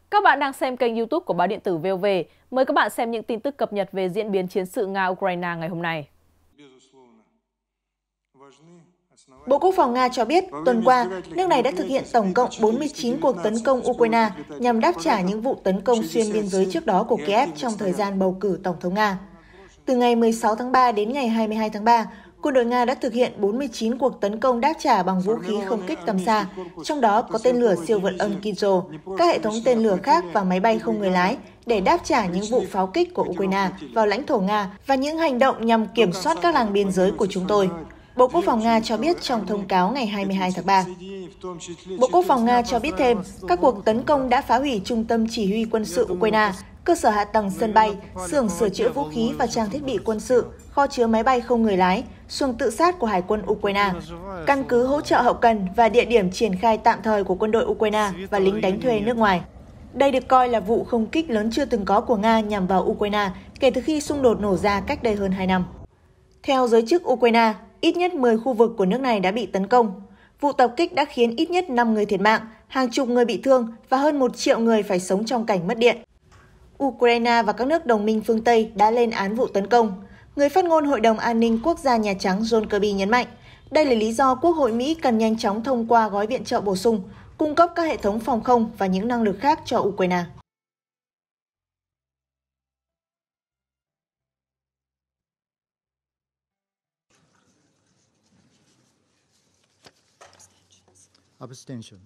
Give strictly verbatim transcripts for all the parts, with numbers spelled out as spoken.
Các bạn đang xem kênh YouTube của Báo Điện tử vê o vê. Mời các bạn xem những tin tức cập nhật về diễn biến chiến sự Nga-Ukraine ngày hôm nay. Bộ Quốc phòng Nga cho biết, tuần qua, nước này đã thực hiện tổng cộng bốn mươi chín cuộc tấn công Ukraine nhằm đáp trả những vụ tấn công xuyên biên giới trước đó của Kiev trong thời gian bầu cử Tổng thống Nga. Từ ngày mười sáu tháng ba đến ngày hai mươi hai tháng ba, quân đội Nga đã thực hiện bốn mươi chín cuộc tấn công đáp trả bằng vũ khí không kích tầm xa, trong đó có tên lửa siêu vượt âm Kinzhal, các hệ thống tên lửa khác và máy bay không người lái để đáp trả những vụ pháo kích của Ukraine vào lãnh thổ Nga và những hành động nhằm kiểm soát các làng biên giới của chúng tôi. Bộ Quốc phòng Nga cho biết trong thông cáo ngày hai mươi hai tháng ba. Bộ Quốc phòng Nga cho biết thêm, các cuộc tấn công đã phá hủy trung tâm chỉ huy quân sự Ukraine, cơ sở hạ tầng sân bay, xưởng sửa chữa vũ khí và trang thiết bị quân sự, kho chứa máy bay không người lái, xuồng tự sát của Hải quân Ukraine, căn cứ hỗ trợ hậu cần và địa điểm triển khai tạm thời của quân đội Ukraine và lính đánh thuê nước ngoài. Đây được coi là vụ không kích lớn chưa từng có của Nga nhằm vào Ukraine kể từ khi xung đột nổ ra cách đây hơn hai năm. Theo giới chức Ukraine, ít nhất mười khu vực của nước này đã bị tấn công. Vụ tập kích đã khiến ít nhất năm người thiệt mạng, hàng chục người bị thương và hơn một triệu người phải sống trong cảnh mất điện. Ukraine và các nước đồng minh phương Tây đã lên án vụ tấn công. Người phát ngôn Hội đồng An ninh Quốc gia Nhà Trắng John Kirby nhấn mạnh, đây là lý do Quốc hội Mỹ cần nhanh chóng thông qua gói viện trợ bổ sung, cung cấp các hệ thống phòng không và những năng lực khác cho Ukraine. Abstention.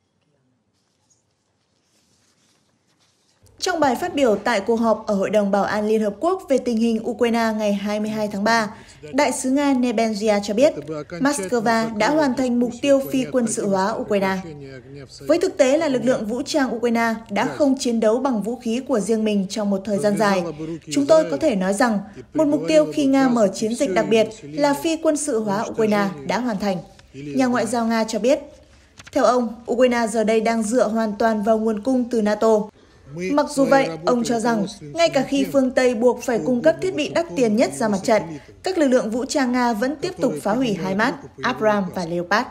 Trong bài phát biểu tại cuộc họp ở Hội đồng Bảo an Liên Hợp Quốc về tình hình Ukraine ngày hai mươi hai tháng ba, Đại sứ Nga Nebenzia cho biết Moscow đã hoàn thành mục tiêu phi quân sự hóa Ukraine. Với thực tế là lực lượng vũ trang Ukraine đã không chiến đấu bằng vũ khí của riêng mình trong một thời gian dài, chúng tôi có thể nói rằng một mục tiêu khi Nga mở chiến dịch đặc biệt là phi quân sự hóa Ukraine đã hoàn thành. Nhà ngoại giao Nga cho biết, theo ông, Ukraine giờ đây đang dựa hoàn toàn vào nguồn cung từ NATO. Mặc dù vậy, ông cho rằng, ngay cả khi phương Tây buộc phải cung cấp thiết bị đắt tiền nhất ra mặt trận, các lực lượng vũ trang Nga vẫn tiếp tục phá hủy HIMARS, Abrams và Leopard.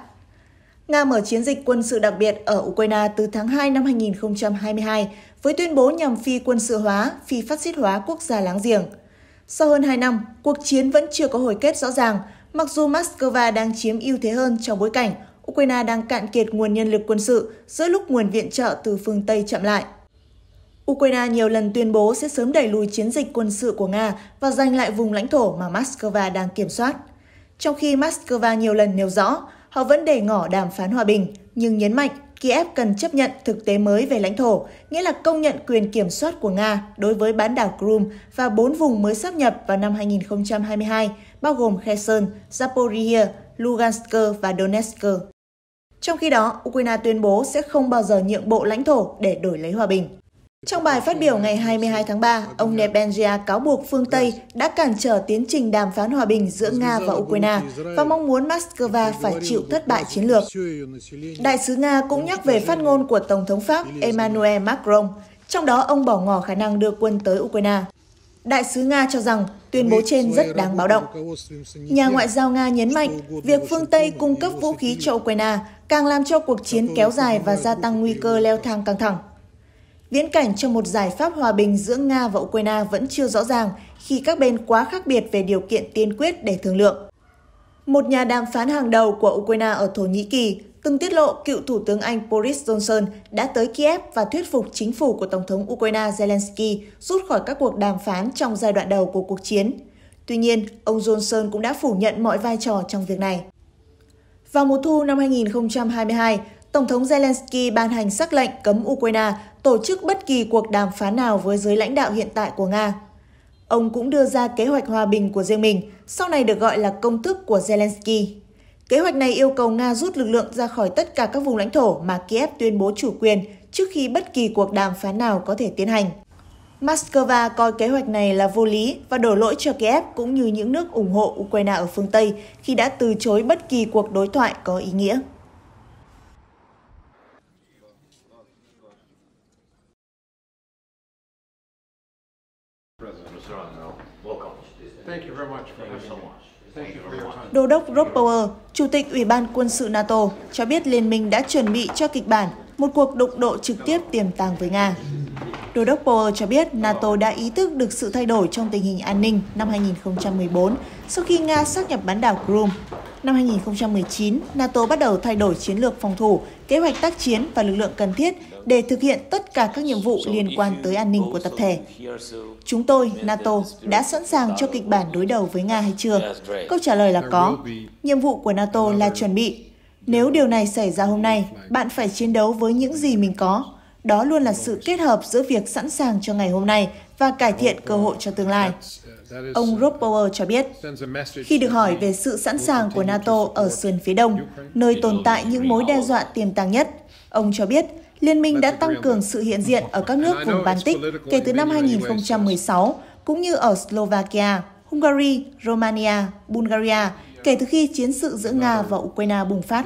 Nga mở chiến dịch quân sự đặc biệt ở Ukraine từ tháng hai năm hai nghìn không trăm hai mươi hai với tuyên bố nhằm phi quân sự hóa, phi phát xít hóa quốc gia láng giềng. Sau hơn hai năm, cuộc chiến vẫn chưa có hồi kết rõ ràng, mặc dù Moscow đang chiếm ưu thế hơn trong bối cảnh Ukraine đang cạn kiệt nguồn nhân lực quân sự giữa lúc nguồn viện trợ từ phương Tây chậm lại. Ukraine nhiều lần tuyên bố sẽ sớm đẩy lùi chiến dịch quân sự của Nga và giành lại vùng lãnh thổ mà Moscow đang kiểm soát. Trong khi Moscow nhiều lần nêu rõ, họ vẫn để ngỏ đàm phán hòa bình, nhưng nhấn mạnh Kiev cần chấp nhận thực tế mới về lãnh thổ, nghĩa là công nhận quyền kiểm soát của Nga đối với bán đảo Crimea và bốn vùng mới sáp nhập vào năm hai nghìn không trăm hai mươi hai, bao gồm Kherson, Zaporizhia, Lugansk và Donetsk. Trong khi đó, Ukraine tuyên bố sẽ không bao giờ nhượng bộ lãnh thổ để đổi lấy hòa bình. Trong bài phát biểu ngày hai mươi hai tháng ba, ông Nebenzia cáo buộc phương Tây đã cản trở tiến trình đàm phán hòa bình giữa Nga và Ukraine và mong muốn Moscow phải chịu thất bại chiến lược. Đại sứ Nga cũng nhắc về phát ngôn của Tổng thống Pháp Emmanuel Macron, trong đó ông bỏ ngỏ khả năng đưa quân tới Ukraine. Đại sứ Nga cho rằng tuyên bố trên rất đáng báo động. Nhà ngoại giao Nga nhấn mạnh việc phương Tây cung cấp vũ khí cho Ukraine càng làm cho cuộc chiến kéo dài và gia tăng nguy cơ leo thang căng thẳng. Viễn cảnh cho một giải pháp hòa bình giữa Nga và Ukraine vẫn chưa rõ ràng khi các bên quá khác biệt về điều kiện tiên quyết để thương lượng. Một nhà đàm phán hàng đầu của Ukraine ở Thổ Nhĩ Kỳ từng tiết lộ cựu Thủ tướng Anh Boris Johnson đã tới Kiev và thuyết phục chính phủ của Tổng thống Ukraine Zelensky rút khỏi các cuộc đàm phán trong giai đoạn đầu của cuộc chiến. Tuy nhiên, ông Johnson cũng đã phủ nhận mọi vai trò trong việc này. Vào mùa thu năm hai nghìn không trăm hai mươi hai, Tổng thống Zelensky ban hành sắc lệnh cấm Ukraine tổ chức bất kỳ cuộc đàm phán nào với giới lãnh đạo hiện tại của Nga. Ông cũng đưa ra kế hoạch hòa bình của riêng mình, sau này được gọi là công thức của Zelensky. Kế hoạch này yêu cầu Nga rút lực lượng ra khỏi tất cả các vùng lãnh thổ mà Kiev tuyên bố chủ quyền trước khi bất kỳ cuộc đàm phán nào có thể tiến hành. Moscow coi kế hoạch này là vô lý và đổ lỗi cho Kiev cũng như những nước ủng hộ Ukraine ở phương Tây khi đã từ chối bất kỳ cuộc đối thoại có ý nghĩa. Đô đốc Rob Bauer, Chủ tịch Ủy ban Quân sự NATO, cho biết liên minh đã chuẩn bị cho kịch bản một cuộc đụng độ trực tiếp tiềm tàng với Nga. Đô đốc Power cho biết NATO đã ý thức được sự thay đổi trong tình hình an ninh năm hai nghìn không trăm mười bốn sau khi Nga sáp nhập bán đảo Crimea. Năm hai nghìn không trăm mười chín, NATO bắt đầu thay đổi chiến lược phòng thủ, kế hoạch tác chiến và lực lượng cần thiết để thực hiện tất cả các nhiệm vụ liên quan tới an ninh của tập thể. Chúng tôi, NATO, đã sẵn sàng cho kịch bản đối đầu với Nga hay chưa? Câu trả lời là có. Nhiệm vụ của NATO là chuẩn bị. Nếu điều này xảy ra hôm nay, bạn phải chiến đấu với những gì mình có. Đó luôn là sự kết hợp giữa việc sẵn sàng cho ngày hôm nay và cải thiện cơ hội cho tương lai. Ông Rob Power cho biết, khi được hỏi về sự sẵn sàng của NATO ở sườn phía đông, nơi tồn tại những mối đe dọa tiềm tàng nhất, ông cho biết Liên minh đã tăng cường sự hiện diện ở các nước vùng Baltic kể từ năm hai nghìn không trăm mười sáu, cũng như ở Slovakia, Hungary, Romania, Bulgaria, kể từ khi chiến sự giữa Nga và Ukraine bùng phát.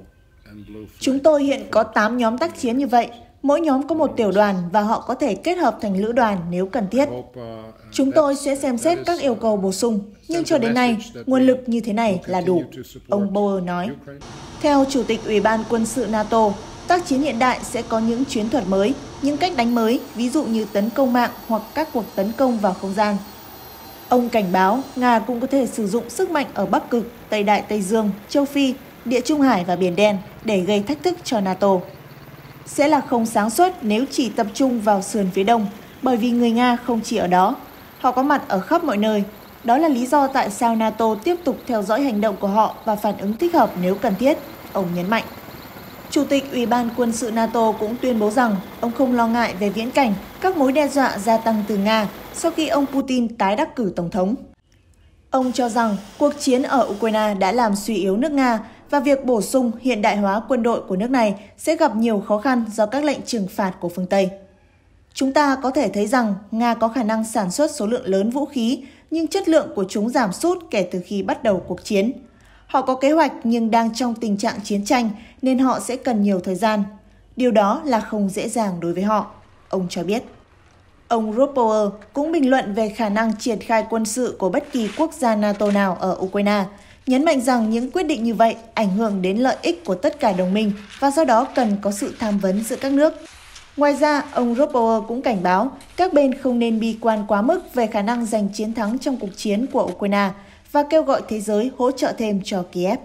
Chúng tôi hiện có tám nhóm tác chiến như vậy. Mỗi nhóm có một tiểu đoàn và họ có thể kết hợp thành lữ đoàn nếu cần thiết. Chúng tôi sẽ xem xét các yêu cầu bổ sung, nhưng cho đến nay, nguồn lực như thế này là đủ, ông Bauer nói. Theo Chủ tịch Ủy ban Quân sự NATO, tác chiến hiện đại sẽ có những chiến thuật mới, những cách đánh mới, ví dụ như tấn công mạng hoặc các cuộc tấn công vào không gian. Ông cảnh báo Nga cũng có thể sử dụng sức mạnh ở Bắc Cực, Tây Đại Tây Dương, Châu Phi, Địa Trung Hải và Biển Đen để gây thách thức cho NATO. Sẽ là không sáng suốt nếu chỉ tập trung vào sườn phía đông, bởi vì người Nga không chỉ ở đó. Họ có mặt ở khắp mọi nơi. Đó là lý do tại sao NATO tiếp tục theo dõi hành động của họ và phản ứng thích hợp nếu cần thiết, ông nhấn mạnh. Chủ tịch Ủy ban Quân sự NATO cũng tuyên bố rằng ông không lo ngại về viễn cảnh các mối đe dọa gia tăng từ Nga sau khi ông Putin tái đắc cử Tổng thống. Ông cho rằng cuộc chiến ở Ukraine đã làm suy yếu nước Nga và việc bổ sung hiện đại hóa quân đội của nước này sẽ gặp nhiều khó khăn do các lệnh trừng phạt của phương Tây. Chúng ta có thể thấy rằng Nga có khả năng sản xuất số lượng lớn vũ khí, nhưng chất lượng của chúng giảm sút kể từ khi bắt đầu cuộc chiến. Họ có kế hoạch nhưng đang trong tình trạng chiến tranh nên họ sẽ cần nhiều thời gian. Điều đó là không dễ dàng đối với họ, ông cho biết. Ông Rob Power cũng bình luận về khả năng triển khai quân sự của bất kỳ quốc gia NATO nào ở Ukraine, nhấn mạnh rằng những quyết định như vậy ảnh hưởng đến lợi ích của tất cả đồng minh và do đó cần có sự tham vấn giữa các nước. Ngoài ra, ông Rob Power cũng cảnh báo các bên không nên bi quan quá mức về khả năng giành chiến thắng trong cuộc chiến của Ukraine và kêu gọi thế giới hỗ trợ thêm cho Kiev.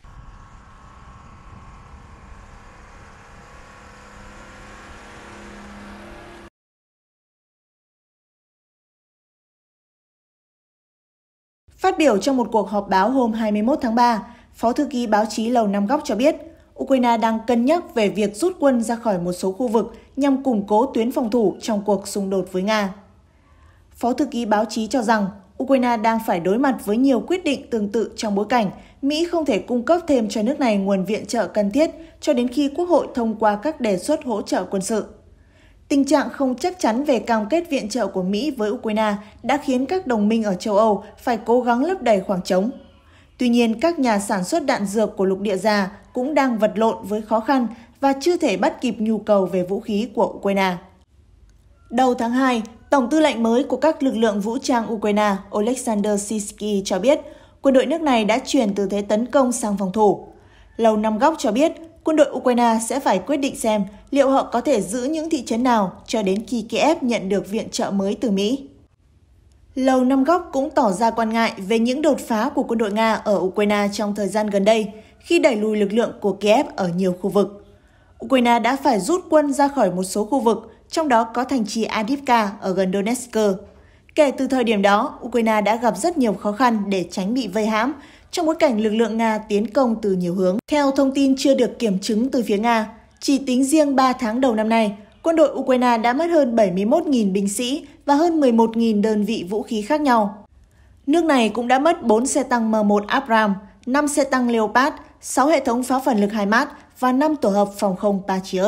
Phát biểu trong một cuộc họp báo hôm hai mươi mốt tháng ba, Phó thư ký báo chí Lầu Năm Góc cho biết Ukraine đang cân nhắc về việc rút quân ra khỏi một số khu vực nhằm củng cố tuyến phòng thủ trong cuộc xung đột với Nga. Phó thư ký báo chí cho rằng Ukraine đang phải đối mặt với nhiều quyết định tương tự trong bối cảnh Mỹ không thể cung cấp thêm cho nước này nguồn viện trợ cần thiết cho đến khi Quốc hội thông qua các đề xuất hỗ trợ quân sự. Tình trạng không chắc chắn về cam kết viện trợ của Mỹ với Ukraine đã khiến các đồng minh ở châu Âu phải cố gắng lấp đầy khoảng trống. Tuy nhiên, các nhà sản xuất đạn dược của lục địa già cũng đang vật lộn với khó khăn và chưa thể bắt kịp nhu cầu về vũ khí của Ukraine. Đầu tháng hai, Tổng tư lệnh mới của các lực lượng vũ trang Ukraine Oleksandr Syrskyi cho biết quân đội nước này đã chuyển từ thế tấn công sang phòng thủ. Lầu Năm Góc cho biết quân đội Ukraine sẽ phải quyết định xem liệu họ có thể giữ những thị trấn nào cho đến khi Kiev nhận được viện trợ mới từ Mỹ. Lầu Năm Góc cũng tỏ ra quan ngại về những đột phá của quân đội Nga ở Ukraine trong thời gian gần đây khi đẩy lùi lực lượng của Kiev ở nhiều khu vực. Ukraine đã phải rút quân ra khỏi một số khu vực, trong đó có thành trì Avdiivka ở gần Donetsk. Kể từ thời điểm đó, Ukraine đã gặp rất nhiều khó khăn để tránh bị vây hãm trong bối cảnh lực lượng Nga tiến công từ nhiều hướng. Theo thông tin chưa được kiểm chứng từ phía Nga, chỉ tính riêng ba tháng đầu năm nay, quân đội Ukraine đã mất hơn bảy mươi mốt nghìn binh sĩ và hơn mười một nghìn đơn vị vũ khí khác nhau. Nước này cũng đã mất bốn xe tăng M một Abrams, năm xe tăng Leopard, sáu hệ thống pháo phản lực HIMARS và năm tổ hợp phòng không Patriot.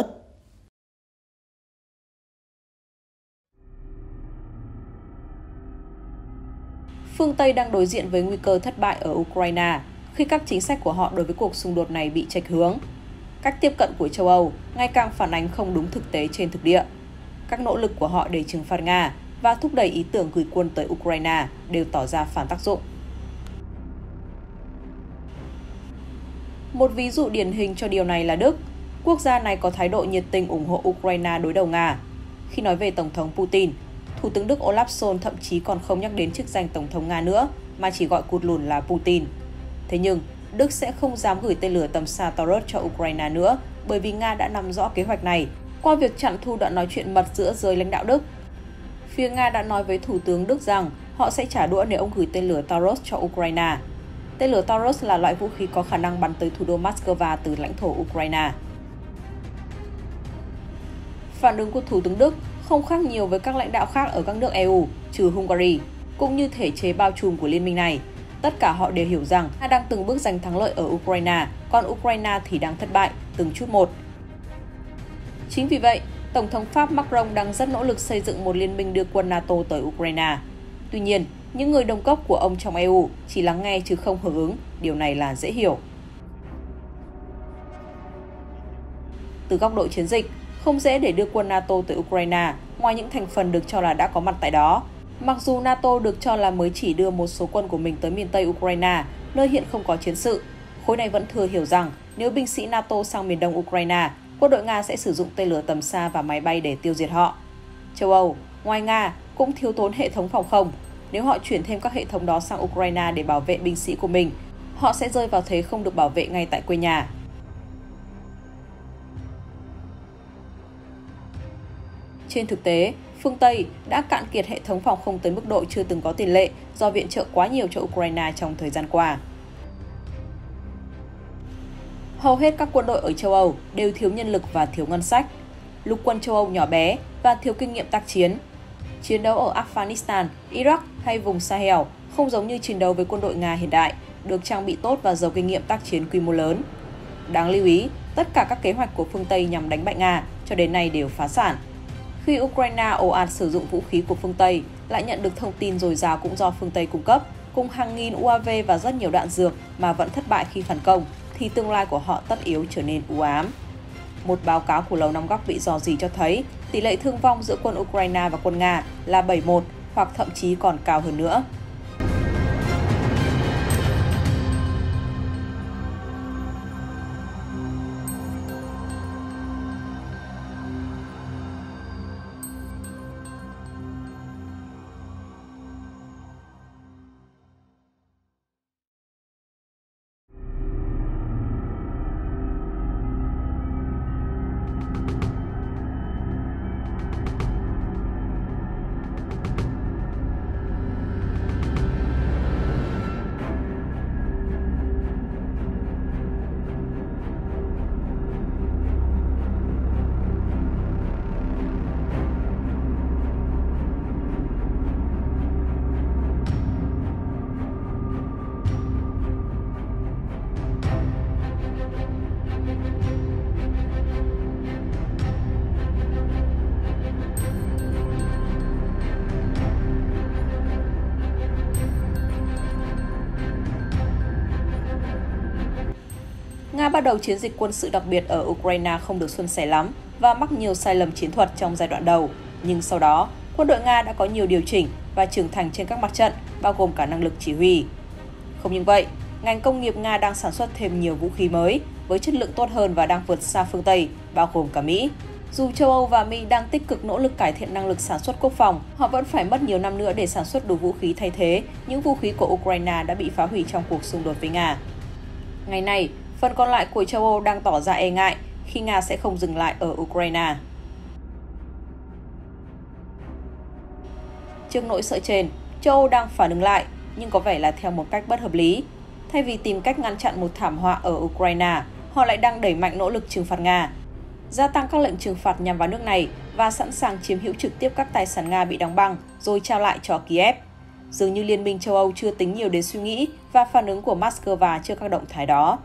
Phương Tây đang đối diện với nguy cơ thất bại ở Ukraine khi các chính sách của họ đối với cuộc xung đột này bị chệch hướng. Cách tiếp cận của châu Âu ngày càng phản ánh không đúng thực tế trên thực địa. Các nỗ lực của họ để trừng phạt Nga và thúc đẩy ý tưởng gửi quân tới Ukraine đều tỏ ra phản tác dụng. Một ví dụ điển hình cho điều này là Đức. Quốc gia này có thái độ nhiệt tình ủng hộ Ukraine đối đầu Nga. Khi nói về Tổng thống Putin, Thủ tướng Đức Olaf Scholz thậm chí còn không nhắc đến chức danh Tổng thống Nga nữa, mà chỉ gọi cụt lùn là Putin. Thế nhưng, Đức sẽ không dám gửi tên lửa tầm xa Taurus cho Ukraine nữa, bởi vì Nga đã nắm rõ kế hoạch này qua việc chặn thu đoạn nói chuyện mật giữa giới lãnh đạo Đức. Phía Nga đã nói với Thủ tướng Đức rằng họ sẽ trả đũa nếu ông gửi tên lửa Taurus cho Ukraine. Tên lửa Taurus là loại vũ khí có khả năng bắn tới thủ đô Moscow từ lãnh thổ Ukraine. Phản ứng của Thủ tướng Đức không khác nhiều với các lãnh đạo khác ở các nước e u, trừ Hungary, cũng như thể chế bao trùm của liên minh này. Tất cả họ đều hiểu rằng Nga đang từng bước giành thắng lợi ở Ukraine, còn Ukraine thì đang thất bại, từng chút một. Chính vì vậy, Tổng thống Pháp Macron đang rất nỗ lực xây dựng một liên minh đưa quân NATO tới Ukraine. Tuy nhiên, những người đồng cấp của ông trong e u chỉ lắng nghe chứ không hưởng ứng, điều này là dễ hiểu. Từ góc độ chiến dịch, không dễ để đưa quân NATO tới Ukraine ngoài những thành phần được cho là đã có mặt tại đó. Mặc dù NATO được cho là mới chỉ đưa một số quân của mình tới miền Tây Ukraine, nơi hiện không có chiến sự, khối này vẫn thừa hiểu rằng nếu binh sĩ NATO sang miền Đông Ukraine, quân đội Nga sẽ sử dụng tên lửa tầm xa và máy bay để tiêu diệt họ. Châu Âu, ngoài Nga, cũng thiếu thốn hệ thống phòng không. Nếu họ chuyển thêm các hệ thống đó sang Ukraine để bảo vệ binh sĩ của mình, họ sẽ rơi vào thế không được bảo vệ ngay tại quê nhà. Trên thực tế, phương Tây đã cạn kiệt hệ thống phòng không tới mức độ chưa từng có tiền lệ do viện trợ quá nhiều cho Ukraine trong thời gian qua. Hầu hết các quân đội ở châu Âu đều thiếu nhân lực và thiếu ngân sách. Lục quân châu Âu nhỏ bé và thiếu kinh nghiệm tác chiến. Chiến đấu ở Afghanistan, Iraq hay vùng Sahel không giống như chiến đấu với quân đội Nga hiện đại, được trang bị tốt và giàu kinh nghiệm tác chiến quy mô lớn. Đáng lưu ý, tất cả các kế hoạch của phương Tây nhằm đánh bại Nga cho đến nay đều phá sản. Khi Ukraine ồ ạt sử dụng vũ khí của phương Tây, lại nhận được thông tin dồi dào cũng do phương Tây cung cấp, cùng hàng nghìn u a vê và rất nhiều đạn dược mà vẫn thất bại khi phản công, thì tương lai của họ tất yếu trở nên u ám. Một báo cáo của Lầu Năm Góc bị rò rỉ cho thấy tỷ lệ thương vong giữa quân Ukraine và quân Nga là bảy một hoặc thậm chí còn cao hơn nữa. Nga bắt đầu chiến dịch quân sự đặc biệt ở Ukraine không được suôn sẻ lắm và mắc nhiều sai lầm chiến thuật trong giai đoạn đầu. Nhưng sau đó, quân đội Nga đã có nhiều điều chỉnh và trưởng thành trên các mặt trận, bao gồm cả năng lực chỉ huy. Không những vậy, ngành công nghiệp Nga đang sản xuất thêm nhiều vũ khí mới với chất lượng tốt hơn và đang vượt xa phương Tây, bao gồm cả Mỹ. Dù châu Âu và Mỹ đang tích cực nỗ lực cải thiện năng lực sản xuất quốc phòng, họ vẫn phải mất nhiều năm nữa để sản xuất đủ vũ khí thay thế những vũ khí của Ukraine đã bị phá hủy trong cuộc xung đột với Nga. Ngày nay, phần còn lại của châu Âu đang tỏ ra e ngại khi Nga sẽ không dừng lại ở Ukraine. Trước nỗi sợ trên, châu Âu đang phản ứng lại, nhưng có vẻ là theo một cách bất hợp lý. Thay vì tìm cách ngăn chặn một thảm họa ở Ukraine, họ lại đang đẩy mạnh nỗ lực trừng phạt Nga, gia tăng các lệnh trừng phạt nhằm vào nước này và sẵn sàng chiếm hữu trực tiếp các tài sản Nga bị đóng băng rồi trao lại cho Kiev. Dường như Liên minh châu Âu chưa tính nhiều đến suy nghĩ và phản ứng của Moscow trước các động thái đó.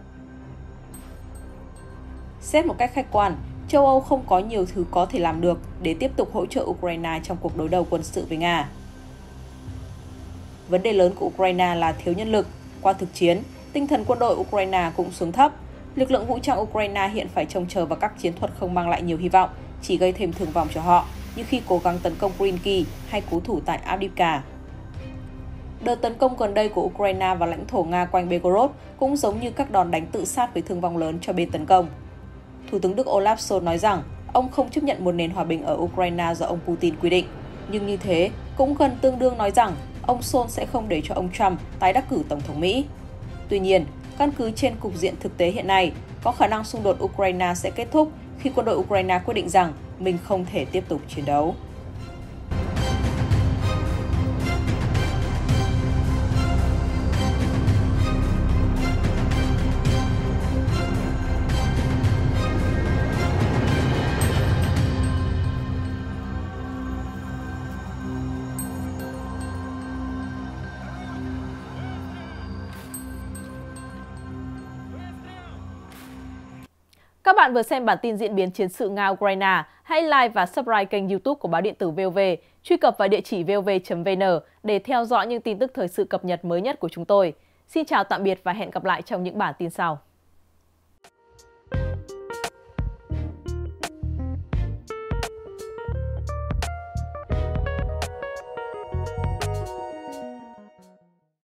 Xét một cách khách quan, châu Âu không có nhiều thứ có thể làm được để tiếp tục hỗ trợ Ukraine trong cuộc đối đầu quân sự với Nga. Vấn đề lớn của Ukraine là thiếu nhân lực. Qua thực chiến, tinh thần quân đội Ukraine cũng xuống thấp. Lực lượng vũ trang Ukraine hiện phải trông chờ vào các chiến thuật không mang lại nhiều hy vọng, chỉ gây thêm thương vong cho họ, như khi cố gắng tấn công Krinky hay cố thủ tại Avdiivka. Đợt tấn công gần đây của Ukraine vào lãnh thổ Nga quanh Belgorod cũng giống như các đòn đánh tự sát với thương vong lớn cho bên tấn công. Thủ tướng Đức Olaf Scholz nói rằng ông không chấp nhận một nền hòa bình ở Ukraine do ông Putin quy định. Nhưng như thế cũng gần tương đương nói rằng ông Scholz sẽ không để cho ông Trump tái đắc cử Tổng thống Mỹ. Tuy nhiên, căn cứ trên cục diện thực tế hiện nay, có khả năng xung đột Ukraine sẽ kết thúc khi quân đội Ukraine quyết định rằng mình không thể tiếp tục chiến đấu. Các bạn vừa xem bản tin diễn biến chiến sự Nga-Ukraine. Hãy like và subscribe kênh YouTube của Báo Điện tử vê o vê, truy cập vào địa chỉ vov chấm vn để theo dõi những tin tức thời sự cập nhật mới nhất của chúng tôi. Xin chào tạm biệt và hẹn gặp lại trong những bản tin sau.